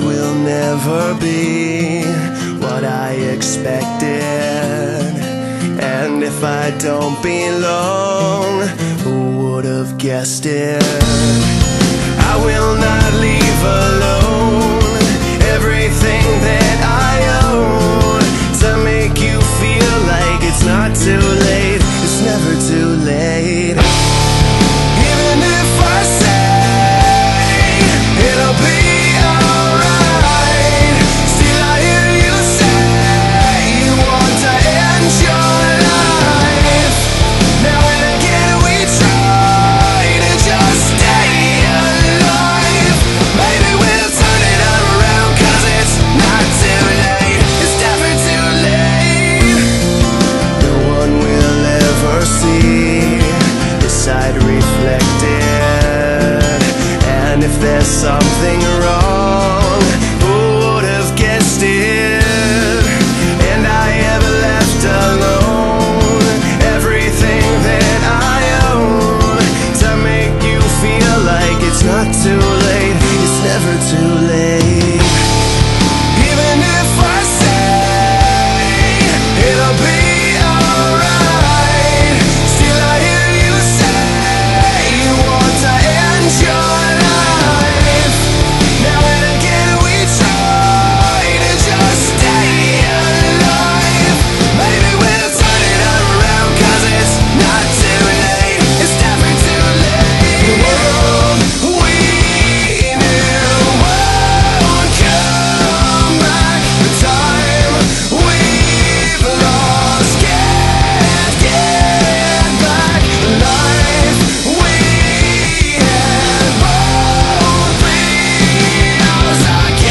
will never be what I expected. And if I don't belong, who would have guessed it? I will not leave alone everything that I own to make you feel like it's not too late. It's never too late. Even if I say it'll be alright, still I hear you say you want to end your life. Now and again we try to just stay alive. Maybe we'll turn it around, 'cause it's not too late. It's never too late. No one will ever see this side reflected. And if there's something wrong, who would have guessed it? And I have left alone everything that I own to make you feel like it's not too late. It's never too late. Even if I say it'll be alright, still I hear you say you want to end your life. Now and again we try to just stay alive. Maybe we'll turn it around, 'cause it's not too late. It's never too late. The world we knew won't come back. The time we've lost can't get back. The life we had both feels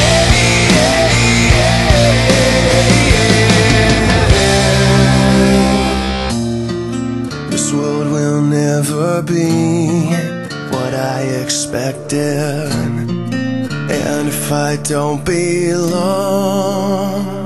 This world will never be what I expected. And if I don't belong,